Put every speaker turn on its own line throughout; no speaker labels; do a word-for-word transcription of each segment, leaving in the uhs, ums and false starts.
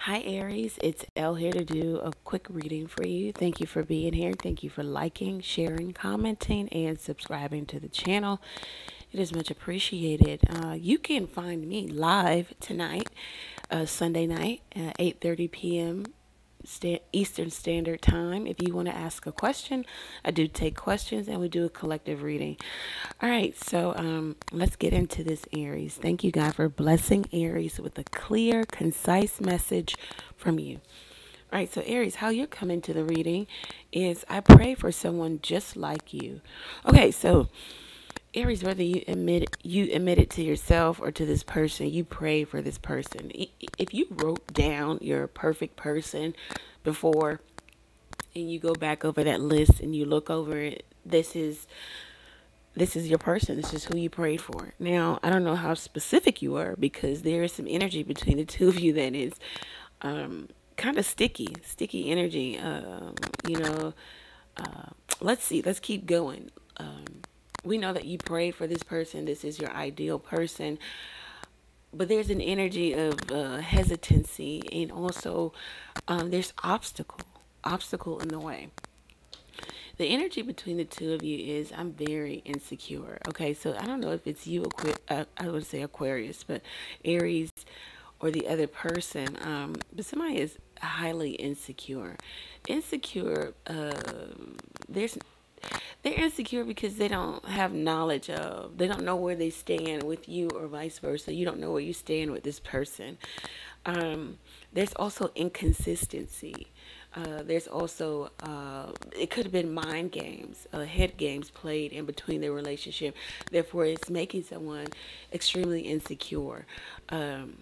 Hi Aries, it's Elle here to do a quick reading for you. Thank you for being here. Thank you for liking, sharing, commenting, and subscribing to the channel. It is much appreciated. Uh, you can find me live tonight, uh, Sunday night at eight thirty p m Sta- Eastern Standard Time. If you want to ask a question, I do take questions and we do a collective reading. All right, so um, let's get into this, Aries. Thank you, God, for blessing Aries with a clear, concise message from you. All right, so Aries, how you're coming to the reading is I pray for someone just like you. Okay, so Aries, whether you admit you admit it to yourself or to this person, you pray for this person. If you wrote down your perfect person before and you go back over that list and you look over it, this is this is your person. This is who you prayed for. Now, I don't know how specific you are because there is some energy between the two of you that is um, kind of sticky, sticky energy. Um, you know, uh, let's see. Let's keep going. Um, we know that you prayed for this person. This is your ideal person. But there's an energy of uh, hesitancy, and also um, there's obstacle, obstacle in the way. The energy between the two of you is I'm very insecure. Okay, so I don't know if it's you, Aqu- uh, I would say Aquarius, but Aries or the other person. Um, but somebody is highly insecure. Insecure. Uh, there's they're insecure because they don't have knowledge of, they don't know where they stand with you or vice versa. You don't know where you stand with this person. Um, there's also inconsistency. Uh, there's also, uh, it could have been mind games, uh, head games played in between their relationship. Therefore, it's making someone extremely insecure. Um,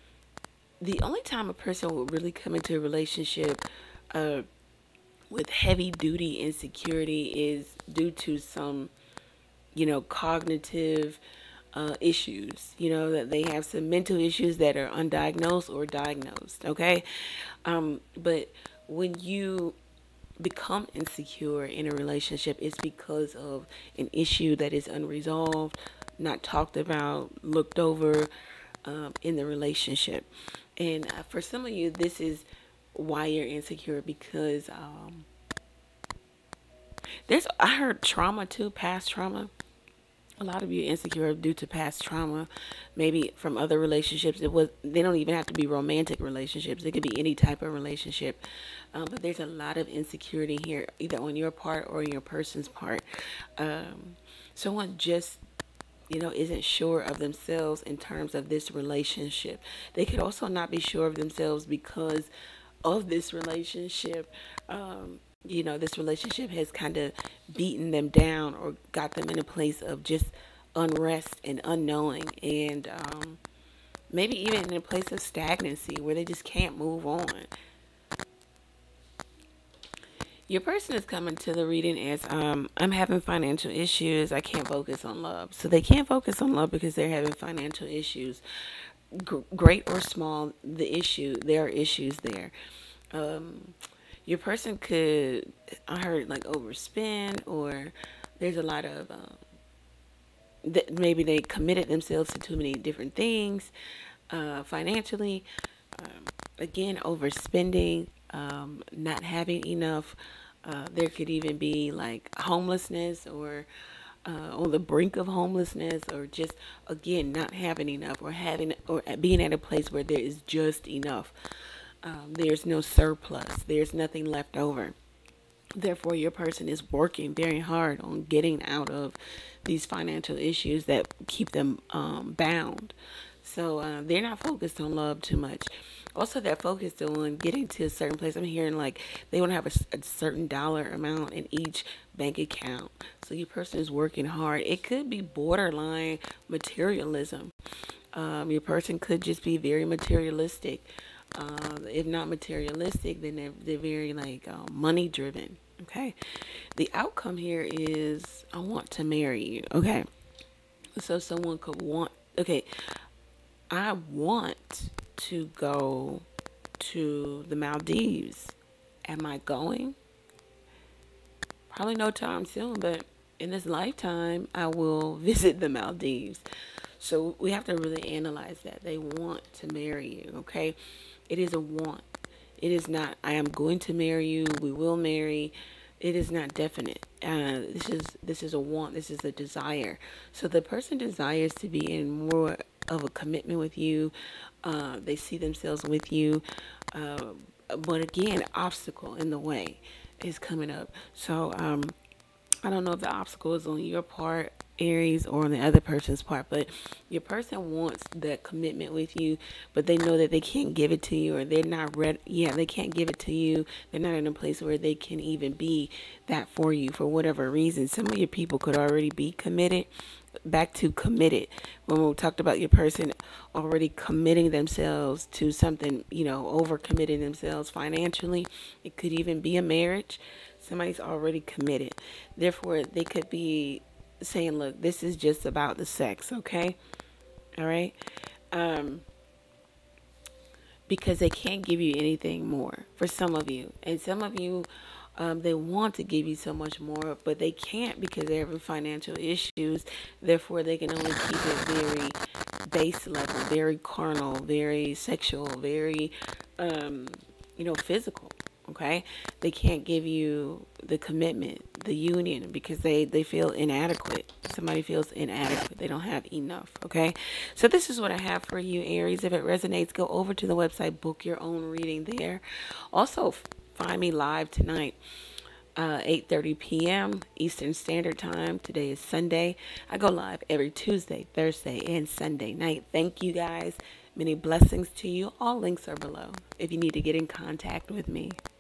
the only time a person will really come into a relationship uh, with heavy duty insecurity is due to some, you know, cognitive uh, issues, you know, that they have some mental issues that are undiagnosed or diagnosed. Okay. Um, but when you become insecure in a relationship, it's because of an issue that is unresolved, not talked about, looked over um, in the relationship. And uh, for some of you, this is why you're insecure because um, there's, I heard trauma too, past trauma. A lot of you insecure due to past trauma, maybe from other relationships. It was, they don't even have to be romantic relationships. It could be any type of relationship. Um, but there's a lot of insecurity here, either on your part or your person's part. Um, someone just, you know, isn't sure of themselves in terms of this relationship. They could also not be sure of themselves because of this relationship. Um, you know, this relationship has kind of beaten them down or got them in a place of just unrest and unknowing, and um, maybe even in a place of stagnancy where they just can't move on. Your person is coming to the reading as um, I'm having financial issues. I can't focus on love. So they can't focus on love because they're having financial issues. G- great or small, the issue, there are issues there. Um, your person could, I heard, like overspend, or there's a lot of um, that maybe they committed themselves to too many different things uh, financially. Um, again, overspending, um, not having enough. Uh, there could even be like homelessness, or uh, on the brink of homelessness, or just again not having enough, or having or being at a place where there is just enough. Um, there's no surplus. There's nothing left over. Therefore, your person is working very hard on getting out of these financial issues that keep them um, bound. So uh, they're not focused on love too much. Also, they're focused on getting to a certain place. I'm hearing like they want to have a, a certain dollar amount in each bank account. So your person is working hard. It could be borderline materialism. Um, your person could just be very materialistic. Uh, if not materialistic, then they're, they're very like uh, money driven. Okay. The outcome here is I want to marry you. Okay. So someone could want, okay, I want to go to the Maldives. Am I going? Probably no time soon, but in this lifetime, I will visit the Maldives. So we have to really analyze that. They want to marry you, okay? It is a want. It is not, I am going to marry you, we will marry. It is not definite. Uh, this is this is a want. This is a desire. So the person desires to be in more of a commitment with you. Uh, they see themselves with you. Uh, but again, obstacle in the way is coming up. So um, I don't know if the obstacle is on your part, Aries, or on the other person's part, but your person wants that commitment with you, but they know that they can't give it to you, or they're not ready. Yeah, they can't give it to you. They're not in a place where they can even be that for you for whatever reason. Some of your people could already be committed. Back to committed, when we talked about your person already committing themselves to something, you know, over committing themselves financially. It could even be a marriage. Somebody's already committed. Therefore, they could be saying, look, this is just about the sex, okay? All right? Um, because they can't give you anything more for some of you. And some of you, um, they want to give you so much more, but they can't because they're having financial issues. Therefore, they can only keep it very base level, very carnal, very sexual, very, um, you know, physical. Okay, they can't give you the commitment, the union, because they they feel inadequate. Somebody feels inadequate. They don't have enough. Okay, so this is what I have for you, Aries. If it resonates, go over to the website, book your own reading there. Also, find me live tonight, uh, eight thirty p m Eastern Standard Time. Today is Sunday. I go live every Tuesday, Thursday, and Sunday night. Thank you guys. Many blessings to you. All links are below if you need to get in contact with me.